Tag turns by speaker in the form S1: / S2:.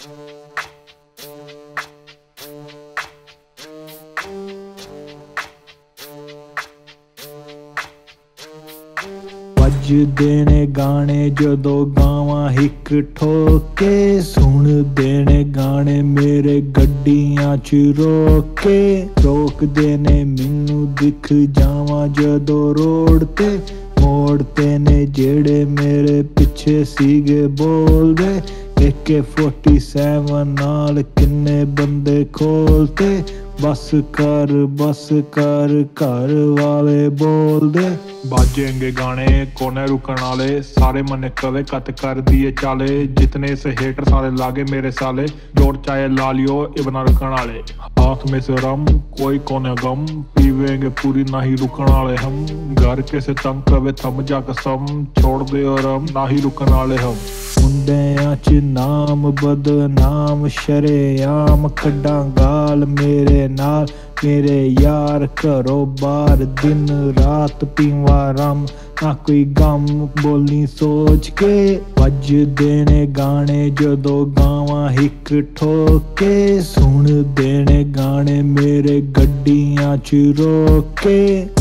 S1: ਵੱਜਦੇ ਨੇ ਗਾਣੇ ਜਦੋਂ ਗਾਵਾਂ ਹਿੱਕ ਠੋਕੇ, ਸੁਣਦੇ ਨੇ ਗਾਣੇ ਮੇਰੇ ਗੱਡੀਆਂ 'ਚ ਰੋਕੇ, ਰੋਕਦੇ ਨੇ ਮੈਨੂੰ ਦਿਖ ਜਾਵਾਂ ਜਦੋਂ ਰੋਡ ਤੇ, ਮੋੜਤੇ ਨੇ ਜਿਹੜੇ ਮੇਰੇ ਪਿੱਛੇ ਸੀਗੇ ਬੋਲਦੇ, AK-47 ਨਾਲ ਕਿੰਨੇ ਬੰਦੇ ਖੋਲਤੇ, बस कर घर वाले बोल दे। बाजेंगे गाने कोने रुकन वाले, सारे मन कवे कत कर दिए चाले, जितने से हेटर सारे लागे मेरे साले, जोर चाहे ला लियो इबना रुकन वाले, हाथ में से रम कोई कोने गम, पीवेंगे पूरी ना ही रुकन वाले हम, घर के से तंग कवे थम जा कसम, छोड़ दे और हम ना ही रुकन वाले हम। मुंडियां च नाम बदनाम शरेआम, कड्डां गाल मेरे नाल मेरे यार, घरों बाहर दिन रात पीवा रम, ना कोई गम बोली सोच के, वजदे ने गाने जदों गावां हिक ठोके, सुनदे ने गाने मेरे गड्डियां च रोके।